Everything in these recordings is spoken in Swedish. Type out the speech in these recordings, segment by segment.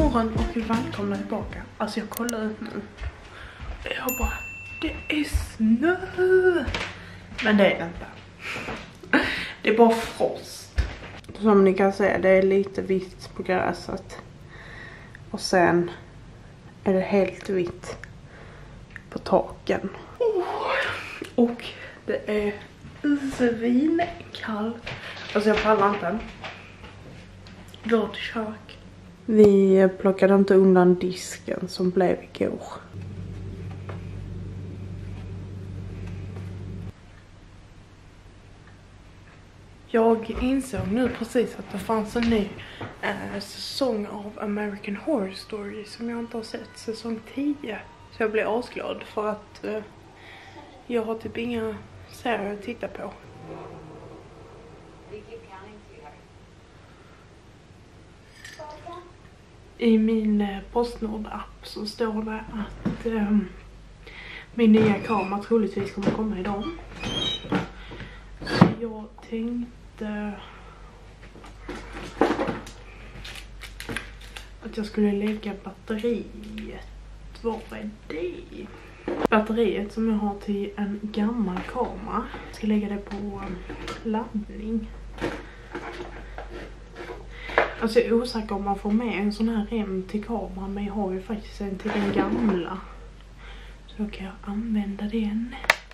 morgon och välkomna tillbaka. Alltså jag kollar ut nu. Jag bara, det är snö. Men det är det inte. Det är bara frost. Som ni kan se, det är lite vitt på gräset. Och sen är det helt vitt på taken. Och det är svinkallt. Alltså jag pallar inte. Vårt kök. Vi plockade inte undan disken som blev igår. Jag insåg nu precis att det fanns en ny säsong av American Horror Story som jag inte har sett, säsong 10. Så jag blev asglad för att jag har typ inga serier att titta på. I min Postnord-app så står det att min nya kamera troligtvis kommer komma idag. Så jag tänkte att jag skulle lägga batteriet. Var är det? Batteriet som jag har till en gammal kamera. Jag ska lägga det på laddning. Alltså jag är osäker om man får med en sån här rem till kameran, men jag har ju faktiskt en till den gamla. Så då kan jag använda den.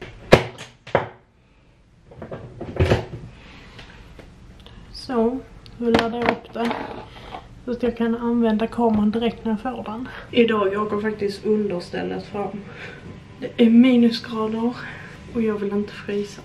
Så, vi laddar upp den. Så att jag kan använda kameran direkt när jag får den. Idag jag går faktiskt understället fram. Det är minusgrader och jag vill inte frysa.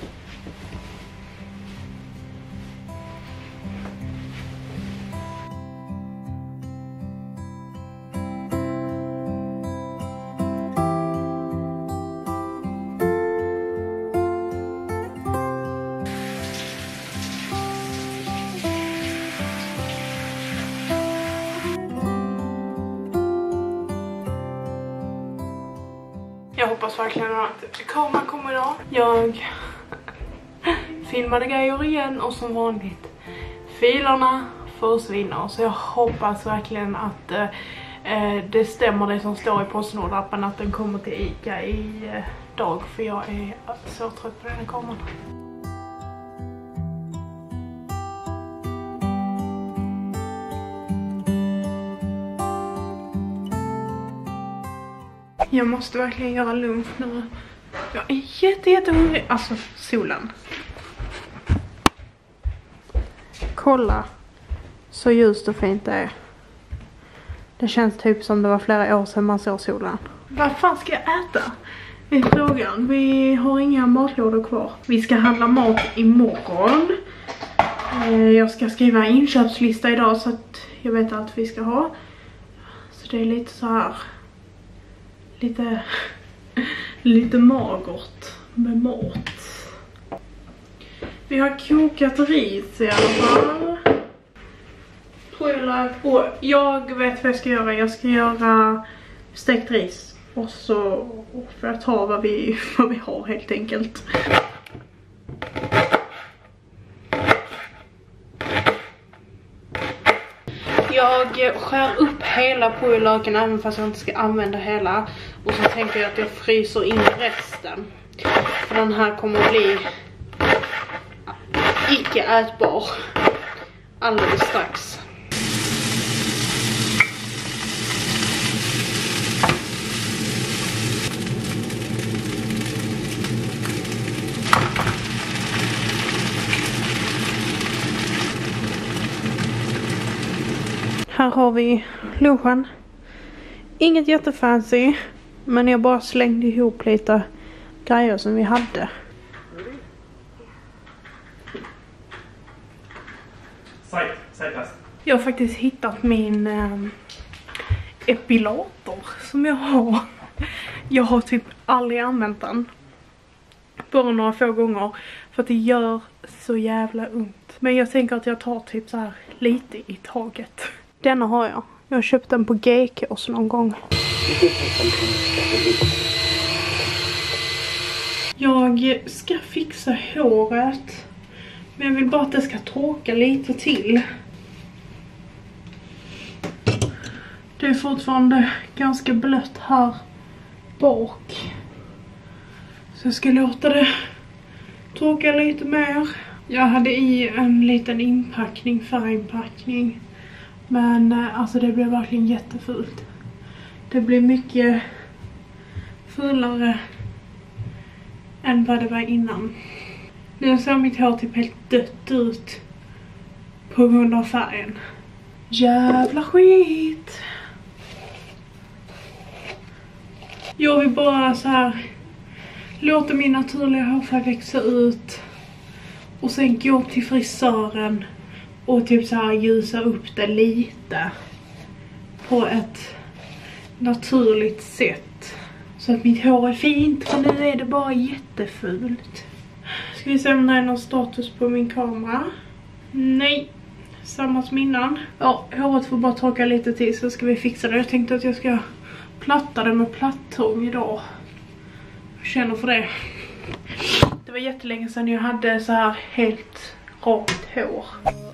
Jag hoppas verkligen att kameran kommer idag. Jag filmade grejer igen och som vanligt filerna försvinner. Så jag hoppas verkligen att det stämmer det som står i Postnord-appen, att den kommer till Ica i dag. För jag är så trött på den här kameran. Jag måste verkligen göra lunch nu. Jag är jättehungrig. Alltså, solen. Kolla. Så ljust och fint det är. Det känns typ som det var flera år sedan man såg solen. Vad fan ska jag äta? Det är frågan. Vi har inga matlådor kvar. Vi ska handla mat imorgon. Jag ska skriva en inköpslista idag så att jag vet allt vi ska ha. Så det är lite så här... Lite magert med mat. Vi har kokat ris i alla fall. Och jag vet vad jag ska göra. Jag ska göra stekt ris. Och så får jag ta vad vi har helt enkelt. Jag skär upp hela purjolöken även fast jag inte ska använda hela. Och så tänker jag att jag fryser in resten. För den här kommer att bli icke ätbar alldeles strax. Här har vi lunchen. Inget jättefancy, men jag bara slängde ihop lite grejer som vi hade. Jag har faktiskt hittat min epilator som jag har. Jag har typ aldrig använt den. Bara några få gånger. För att det gör så jävla ont. Men jag tänker att jag tar typ så här lite i taget. Denna har jag. Jag har köpt den på GKs någon gång. Jag ska fixa håret. Men jag vill bara att det ska torka lite till. Det är fortfarande ganska blött här bak. Så jag ska låta det torka lite mer. Jag hade i en liten inpackning, färginpackning. Men alltså det blev verkligen jättefult. Det blir mycket fulare än vad det var innan. Nu ser mitt hår typ helt dött ut på grund av färgen. Jävla skit! Jag vill bara så här låta min naturliga hårfärg växa ut. Och sen gå till frisören och typ så här ljusa upp det lite. På ett naturligt sätt. Så att mitt hår är fint, för nu är det bara jättefult. Ska vi se om det är någon status på min kamera. Nej, samma som innan. Ja, håret får bara torka lite till så ska vi fixa det. Jag tänkte att jag ska platta det med plattång idag. Jag känner för det. Det var jättelänge sedan jag hade så här helt rakt hår.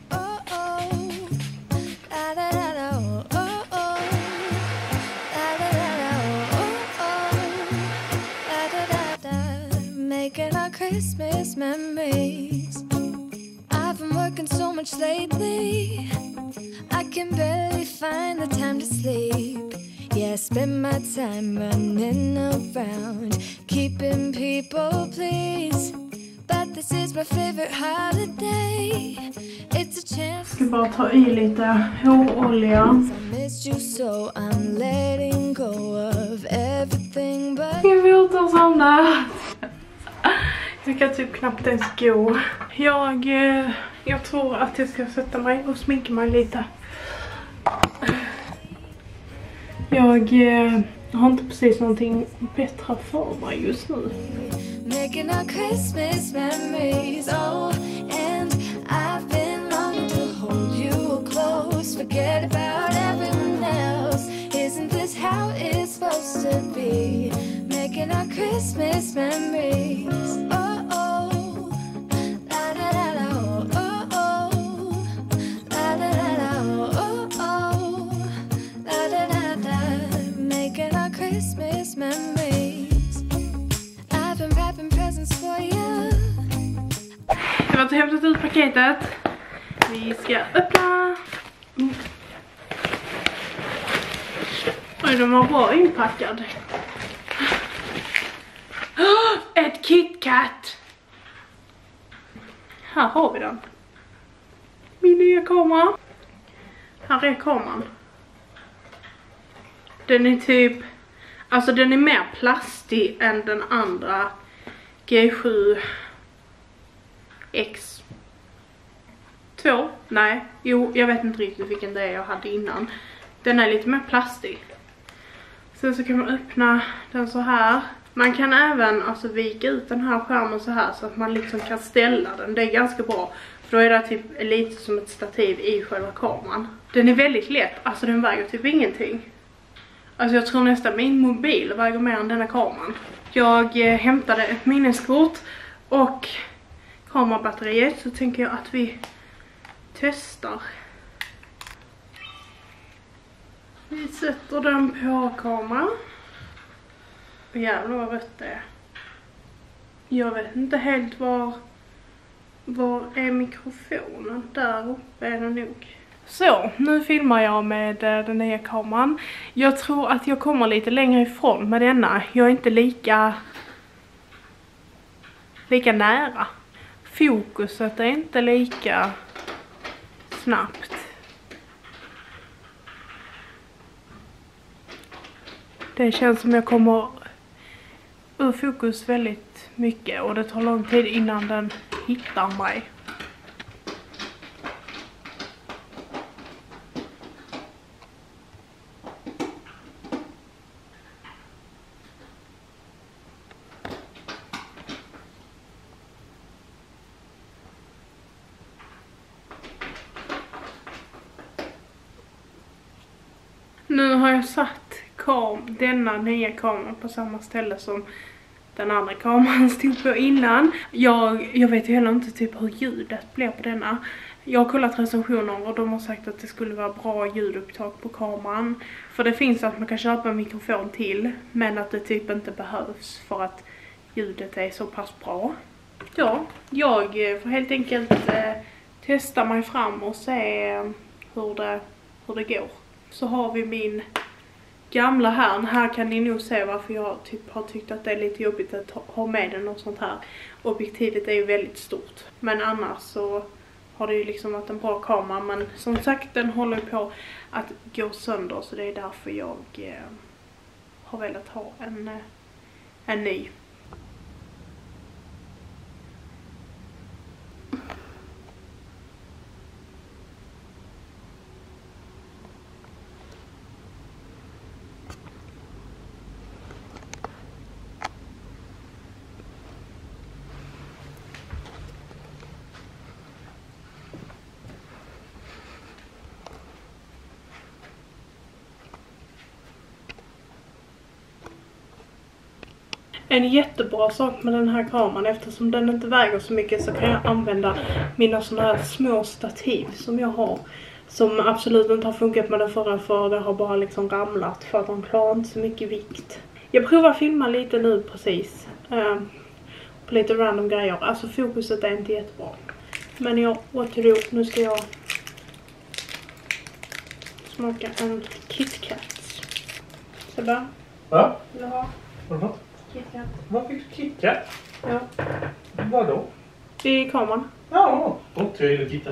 Making our Christmas memories. I've been working so much lately, I can barely find the time to sleep. Yeah, I spend my time running around, keeping people pleased. But this is my favorite holiday. It's a chance. Ska bara ta i lite hårolja. I missed you so I'm letting go of everything but Jag vill inte somna. Jag kan typ knappt ens gå. Jag tror att jag ska sätta mig och sminka mig lite. Jag har inte precis någonting bättre för mig just nu. making our Christmas memories. Oh, and I've been longing to hold you close. Forget about everyone else. Isn't this how it's supposed to be? Making our Christmas memories. Oh, oh, la da da da, oh, oh, la da da da, oh, oh, la da da da. Making our Christmas memories. I've been wrapping presents for you. Jag har hämtat ut paketet. Vi ska öppna. Oj, de var bra inpackad. Ett KitKat. Här har vi den. Min nya kamera. Här är kameran. Den är typ, alltså den är mer plastig än den andra G7 X2. Nej, jo, jag vet inte riktigt vilken det är jag hade innan. Den är lite mer plastig. Sen så kan man öppna den så här. Man kan även alltså vika ut den här skärmen så här så att man liksom kan ställa den. Det är ganska bra. För då är det typ lite som ett stativ i själva kameran. Den är väldigt lätt. Alltså den väger typ ingenting. Alltså jag tror nästan min mobil väger mer än denna kameran. Jag hämtade ett minneskort och kamerabatteriet, så tänker jag att vi testar. Vi sätter den på kameran. Jävlar vad rött det är. Jag vet inte helt var är mikrofonen. Där uppe är den nog. Så, nu filmar jag med den nya kameran. Jag tror att jag kommer lite längre ifrån med denna. Jag är inte lika nära. Fokuset är inte lika snabbt. Det känns som jag kommer ur fokus väldigt mycket och det tar lång tid innan den hittar mig. Nu har jag satt denna nya kameran på samma ställe som den andra kameran stod på innan. Jag vet ju heller inte typ hur ljudet blir på denna. Jag har kollat recensioner och de har sagt att det skulle vara bra ljudupptag på kameran. För det finns att man kan köpa en mikrofon till, men att det typ inte behövs för att ljudet är så pass bra. Ja, jag får helt enkelt testa mig fram och se hur det går. Så har vi min gamla här. Här kan ni nog se varför jag typ har tyckt att det är lite jobbigt att ha med den och sånt här. Objektivet är ju väldigt stort. Men annars så har det ju liksom varit en bra kamera. Men som sagt, den håller på att gå sönder. Så det är därför jag har velat ha en ny. En jättebra sak med den här kameran, eftersom den inte väger så mycket, så kan jag använda mina sådana här små stativ som jag har. Som absolut inte har funkat med den förra, för det har bara liksom ramlat för att de klarar inte så mycket vikt. Jag provar filma lite nu precis. På lite random grejer. Alltså fokuset är inte jättebra. Men jag återgår. Nu ska jag smaka en KitKat. Så bara. Va? Vill du ha Vadå? KitKat? Vad fick du KitKat? Ja. Vadå? I kameran. Ja, trevligt titta.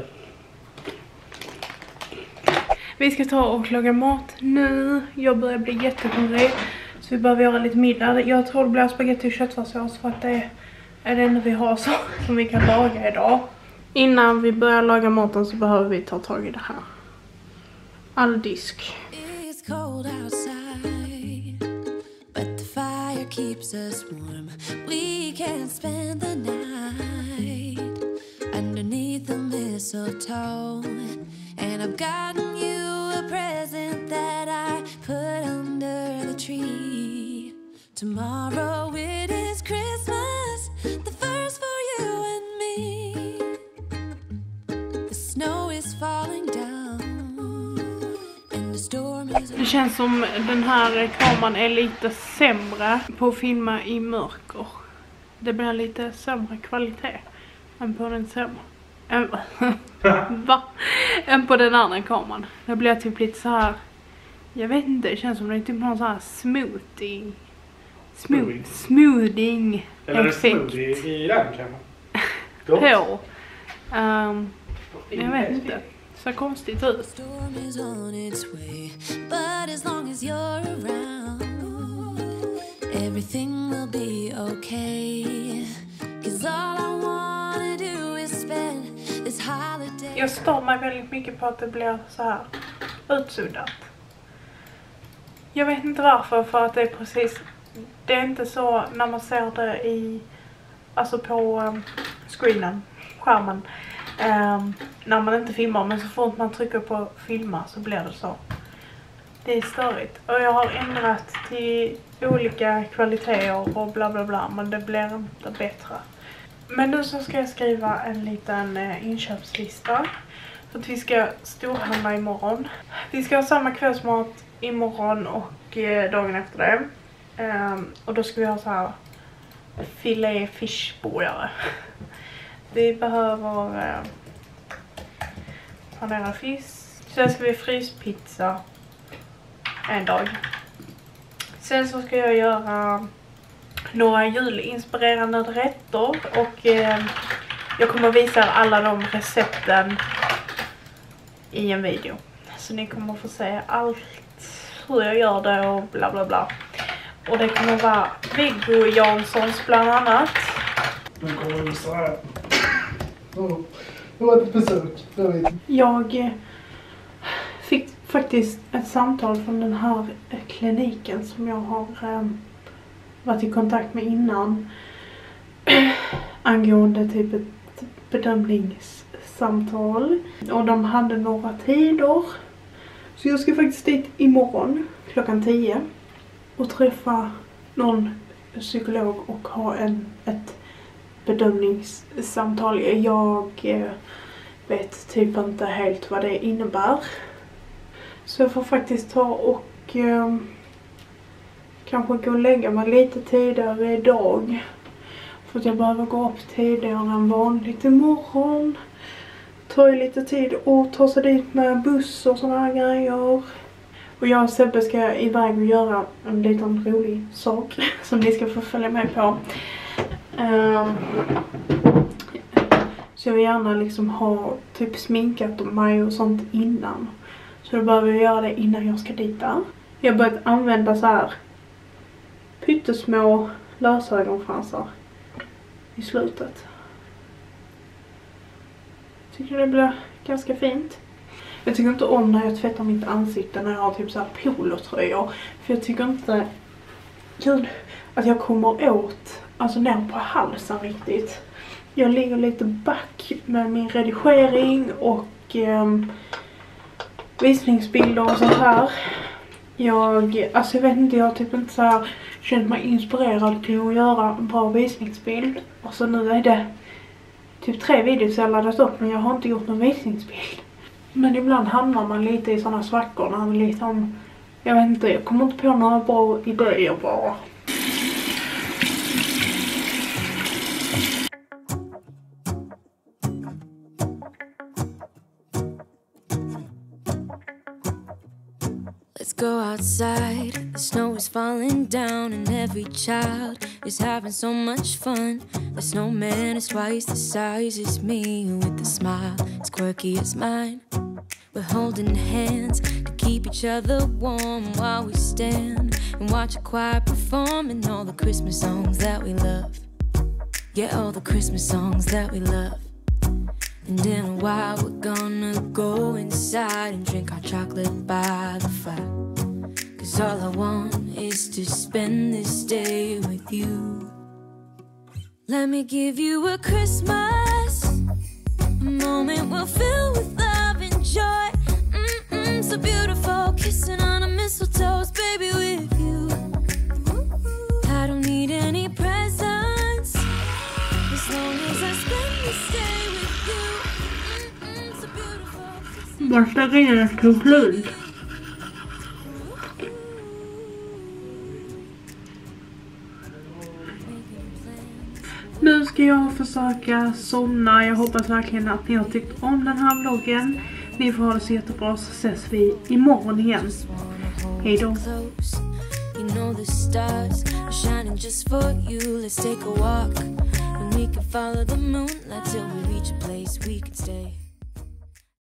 Vi ska ta och laga mat nu. Jag börjar bli jättehungrig. Så vi behöver göra lite middag. Jag tror det blir spagetti och köttfärssås, för att det är det enda vi har som vi kan laga idag. Innan vi börjar laga maten så behöver vi ta tag i det här. All disk. It's cold outside, but the fire keeps us warm. We can spend the night underneath the mistletoe. And I've gotten you a present that I put under the tree. Tomorrow it is Christmas, the first for you and me. The snow is falling down and the storm is... Det känns som den här kameran är lite sämre på att filma i mörker. Det blir lite sämre kvalitet än på den sämre. Va? Än på den andra kameran. Det blir typ lite så här. Jag vet inte, det känns som det är typ någon så här smoothing. Smoothing. Eller är effekt smoothie i den kameran? på. Jag vet inte. Så konstigt ut. Storm is on its way, but as long as you're around, everything will be okay. 'Cause all I wanna do is spend this holiday. Jag står mig väldigt mycket på att det blir så här utsuddat. Jag vet inte varför, för att det är precis, det är inte så när man ser det i, alltså på screenen, skärmen, när man inte filmar, men så fort man trycker på filma så blir det så. Det är störigt. Och jag har ändrat till olika kvaliteter och bla bla bla, men det blir inte bättre. Men nu så ska jag skriva en liten inköpslista. För att vi ska storhandla imorgon. Vi ska ha samma kvällsmat imorgon och dagen efter det. Och då ska vi ha så här filet fishburgare. Vi behöver panera fisk. Sen ska vi fryspizza en dag. Sen så ska jag göra några julinspirerande rätter. Och jag kommer visa alla de recepten i en video. Så ni kommer få se allt, hur jag gör det och bla bla bla. Och det kommer vara Viggo Janssons bland annat. Nu kommer vi så här. Det var ett besök. Jag fick faktiskt ett samtal från den här kliniken som jag har varit i kontakt med innan. Angående typ ett bedömningssamtal. Och de hade några tider. Så jag ska faktiskt dit imorgon klockan 10. Och träffa någon psykolog och ha ett bedömningssamtal. Jag vet typ inte helt vad det innebär. Så jag får faktiskt ta och kanske gå och lägga mig lite tidigare idag. För att jag behöver gå upp tidigare än vanligt imorgon. Tar ju lite tid att ta sig dit med buss och såna här grejer. Och jag och Sebbe ska iväg och göra en liten rolig sak som ni ska få följa med på. Så jag vill gärna liksom ha typ sminkat mig och sånt innan. Så då behöver jag göra det innan jag ska dit där. Jag har börjat använda så här pyttesmå lösögonfransar i slutet. Tycker det blir ganska fint. Jag tycker inte om när jag tvättar mitt ansikte när jag har typ så här polotröjor. För jag tycker inte att jag kommer åt, alltså ner på halsen riktigt. Jag ligger lite back med min redigering och visningsbilder och sånt här. Jag vet inte, jag har typ inte så här känt mig inspirerad till att göra en bra visningsbild. Och så nu är det typ 3 videos jag laddat upp, men jag har inte gjort någon visningsbild. Men ibland hamnar man lite i sådana svackor när man liksom, jag vet inte, jag kommer inte på några bra idéer bara. Let's go outside, the snow is falling down and every child is having so much fun. The snowman is twice the size as me with a smile as quirky as mine. We're holding hands to keep each other warm while we stand and watch a choir performing all the Christmas songs that we love. Yeah, all the Christmas songs that we love. And in a while we're gonna go inside and drink our chocolate by the fire. 'Cause all I want is to spend this day with you. Let me give you a Christmas, a moment we'll fill with love and joy. So beautiful, kissing on a mistletoe, baby, with you. I don't need any presents, as long as I spend this day with you. So beautiful. Värsta grejen tog slut. Nu ska jag försöka somna. Jag hoppas verkligen att ni har tyckt om den här vloggen. Ni får ha det så jättebra, så ses vi imorgon igen. Hej då. You know the stars are shining just for you. Let's take a walk and we can follow the moonlight till we